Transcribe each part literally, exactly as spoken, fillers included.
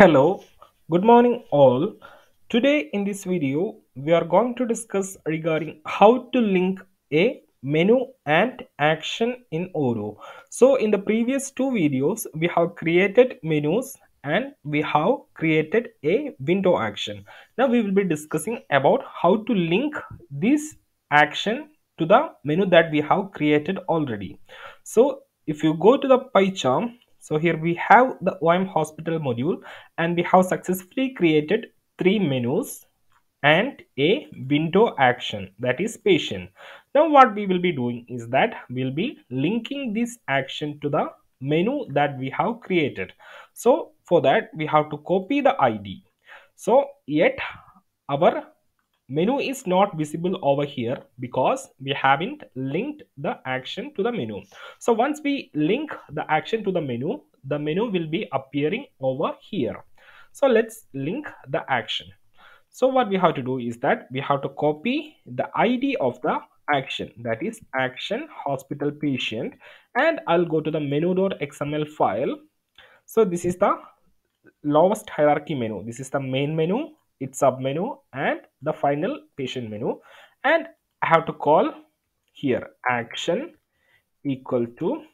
Hello, good morning all. Today in this video we are going to discuss regarding how to link a menu and action in Odoo. So in the previous two videos we have created menus and we have created a window action. Now we will be discussing about how to link this action to the menu that we have created already. So if you go to the PyCharm, so here we have the O M hospital module and we have successfully created three menus and a window action, that is patient. Now what we will be doing is that we'll be linking this action to the menu that we have created. So for that we have to copy the I D. So yet our menu is not visible over here because we haven't linked the action to the menu. So once we link the action to the menu, the menu will be appearing over here. So let's link the action. So what we have to do is that we have to copy the I D of the action, that is action hospital patient, and I'll go to the menu.xml file. So this is the lowest hierarchy menu. This is the main menu, its sub menu, and the final patient menu. And I have to call here action equal to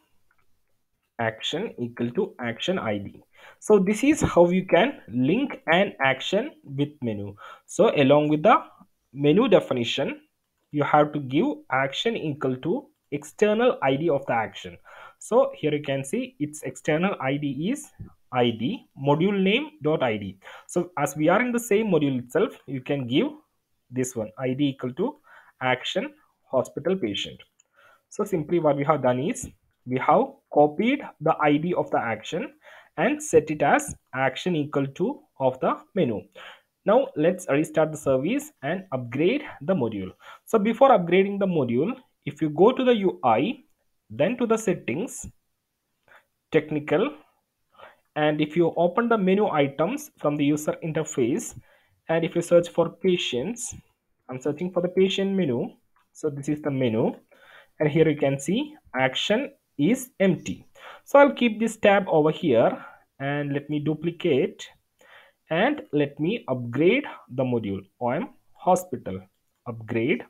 action equal to action I D. So this is how you can link an action with menu. So along with the menu definition, you have to give action equal to external I D of the action. So here you can see its external I D is I D module name dot I D. So as we are in the same module itself, you can give this one I D equal to action hospital patient. So simply what we have done is we have copied the I D of the action and set it as action equal to of the menu. Now let's restart the service and upgrade the module. So before upgrading the module, if you go to the U I, then to the settings, technical, and if you open the menu items from the user interface, and if you search for patients, I'm searching for the patient menu. So this is the menu, and here you can see action is empty. So I'll keep this tab over here and let me duplicate and let me upgrade the module. O M hospital upgrade.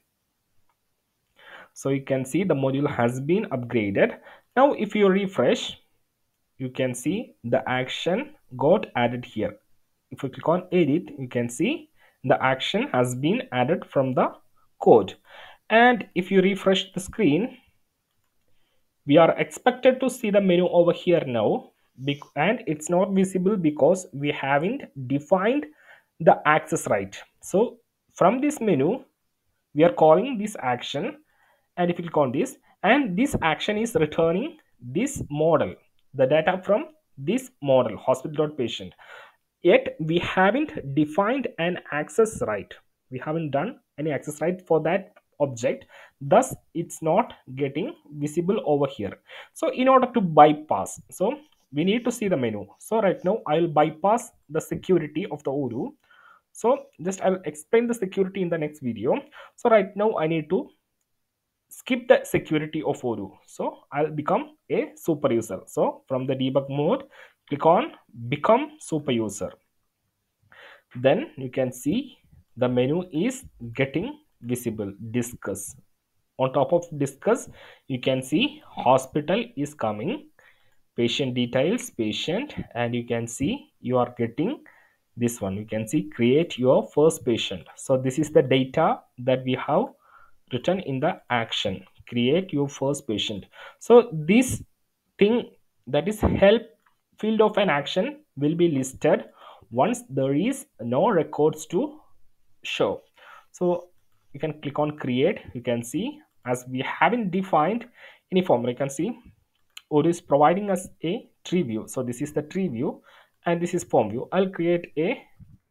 So you can see the module has been upgraded. Now if you refresh, you can see the action got added here. If you click on edit, you can see the action has been added from the code. And if you refresh the screen, we are expected to see the menu over here now, and it's not visible because we haven't defined the access right. So from this menu we are calling this action, and if you click on this, and this action is returning this model, the data from this model hospital.patient, yet we haven't defined an access right. We haven't done any access right for that object, thus it's not getting visible over here. So in order to bypass, so we need to see the menu. So right now I'll bypass the security of the Odoo. So just I'll explain the security in the next video. So right now I need to skip the security of Odoo. So I'll become a super user. So from the debug mode, click on become super user. Then you can see the menu is getting visible. Discuss. On top of discuss, you can see hospital is coming, patient details, patient, and you can see you are getting this one. You can see create your first patient. So this is the data that we have written in the action, create your first patient. So this thing, that is help field of an action, will be listed once there is no records to show. So you can click on create. You can see as we haven't defined any formula, you can see Odoo is providing us a tree view. So this is the tree view and this is form view. I'll create a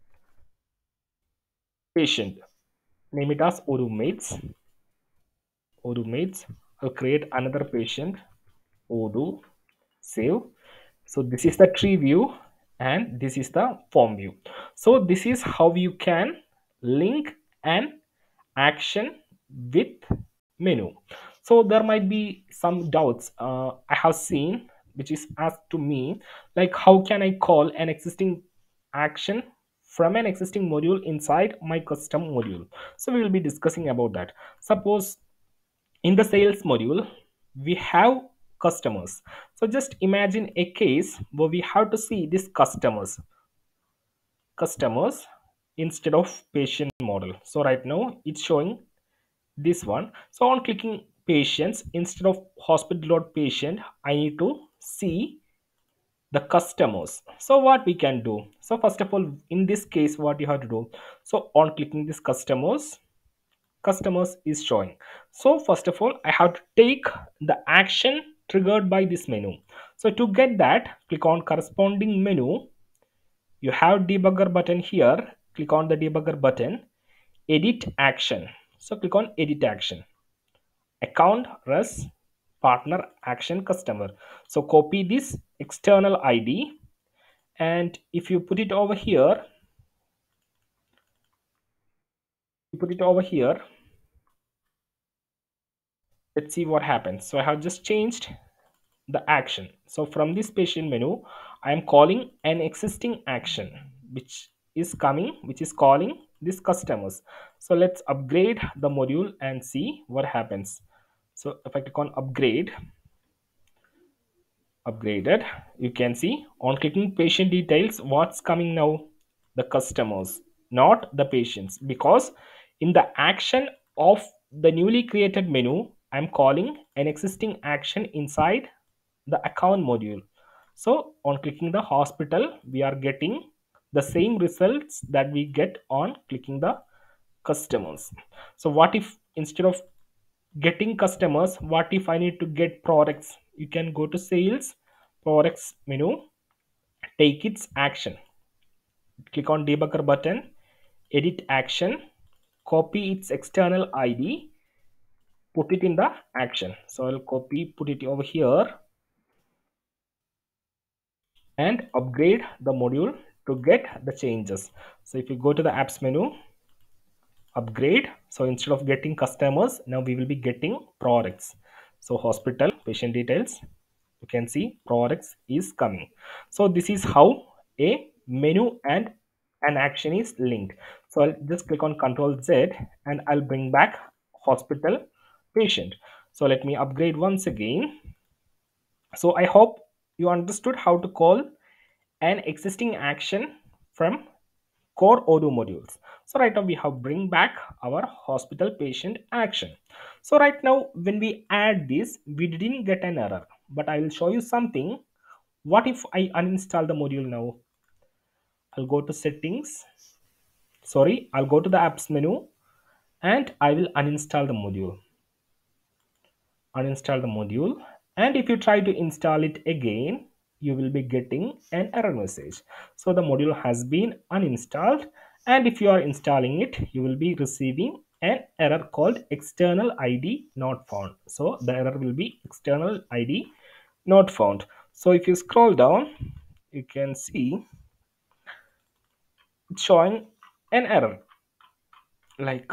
patient, name it as Odoo mates. Odoo mates. I'll create another patient, Odoo, save. So this is the tree view and this is the form view. So this is how you can link an action with menu. So there might be some doubts uh, I have seen which is asked to me, like how can I call an existing action from an existing module inside my custom module. So we will be discussing about that. Suppose in the sales module we have customers. So just imagine a case where we have to see these customers customers instead of patient model. So right now it's showing this one. So on clicking patients instead of hospital or patient, I need to see the customers. So what we can do, so first of all in this case what you have to do, so on clicking this customers, customers is showing. So first of all I have to take the action triggered by this menu. So to get that, click on corresponding menu. You have debugger button here. Click on the debugger button, edit action. So click on edit action, account res partner action customer. So copy this external id, and if you put it over here, you put it over here, let's see what happens. So I have just changed the action. So from this patient menu I am calling an existing action which is coming, which is calling these customers. So let's upgrade the module and see what happens. So if I click on upgrade, upgraded, you can see on clicking patient details, what's coming now? The customers, not the patients, because in the action of the newly created menu I'm calling an existing action inside the account module. So on clicking the hospital we are getting the same results that we get on clicking the customers. So what if instead of getting customers, what if I need to get products? You can go to sales products menu, take its action, click on debugger button, edit action, copy its external id, put it in the action. So I'll copy, put it over here and upgrade the module to get the changes. So if you go to the apps menu, upgrade, so instead of getting customers, now we will be getting products. So hospital patient details, you can see products is coming. So this is how a menu and an action is linked. So I'll just click on Control Z and I'll bring back hospital patient. So let me upgrade once again. So I hope you understood how to call an existing action from core Odoo modules. So right now we have bring back our hospital patient action. So right now when we add this, we didn't get an error, but I will show you something. What if I uninstall the module now? I'll go to settings. Sorry, I'll go to the apps menu and I will uninstall the module. Uninstall the module, and if you try to install it again, you will be getting an error message. So the module has been uninstalled, and if you are installing it, you will be receiving an error called external id not found. So the error will be external id not found. So if you scroll down, you can see it's showing an error like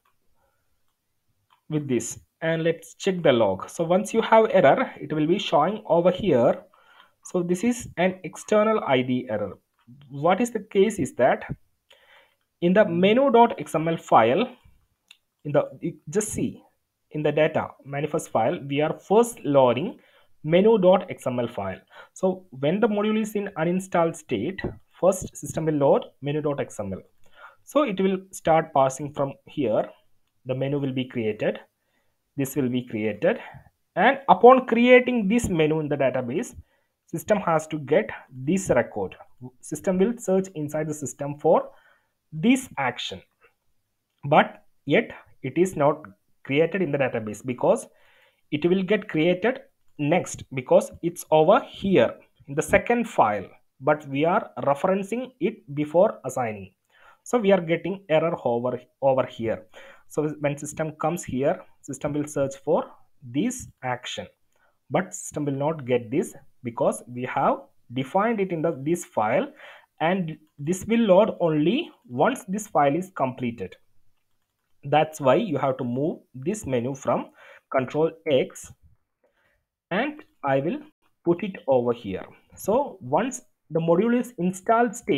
with this, and let's check the log. So once you have error, it will be showing over here. So this is an external id error. What is the case is that in the menu.xml file, in the, you just see in the data manifest file, we are first loading menu.xml file. So when the module is in uninstalled state, first system will load menu.xml. So it will start passing from here. The menu will be created, this will be created, and upon creating this menu in the database, system has to get this record. System will search inside the system for this action, but yet it is not created in the database because it will get created next, because it's over here in the second file, but we are referencing it before assigning. So we are getting error over over here. So when system comes here, system will search for this action, but system will not get this because we have defined it in the this file, and this will load only once this file is completed. That's why you have to move this menu from Control X, and I will put it over here. So once the module is installed state,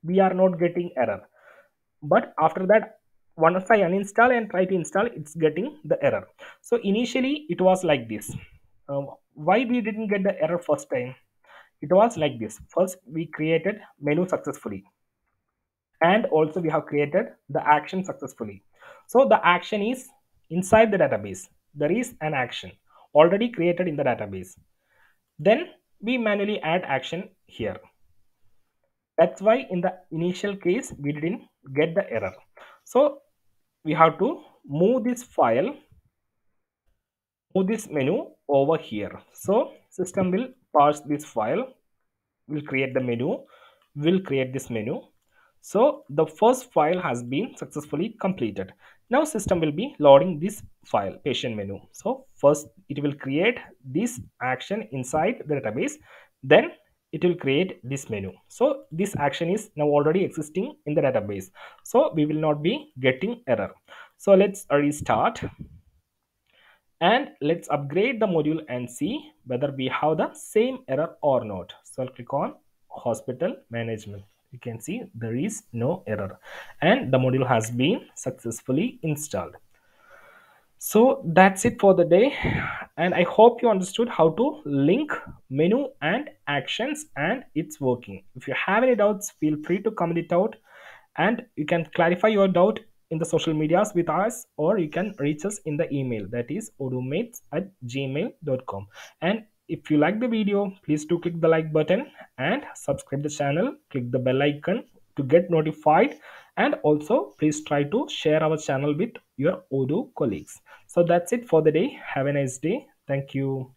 we are not getting error. But after that, once I uninstall and try to install, it's getting the error. So initially it was like this. Uh, why we didn't get the error first time? It was like this. First we created menu successfully, and also we have created the action successfully. So the action is inside the database. There is an action already created in the database. Then we manually add action here. That's why in the initial case we didn't get the error. So we have to move this file, move this menu over here. So system will parse this file, will create the menu, will create this menu. So the first file has been successfully completed. Now system will be loading this file, patient menu. So first it will create this action inside the database, then it will create this menu. So this action is now already existing in the database, so we will not be getting error. So let's restart and let's upgrade the module and see whether we have the same error or not. So I'll click on hospital management. You can see there is no error and the module has been successfully installed. So that's it for the day, and I hope you understood how to link menu and actions and it's working. If you have any doubts, feel free to comment it out, and you can clarify your doubt in the social medias with us, or you can reach us in the email, that is odomates at gmail dot com. And if you like the video, please do click the like button and subscribe the channel, click the bell icon to get notified, and also please try to share our channel with your Odoo colleagues. So that's it for the day. Have a nice day. Thank you.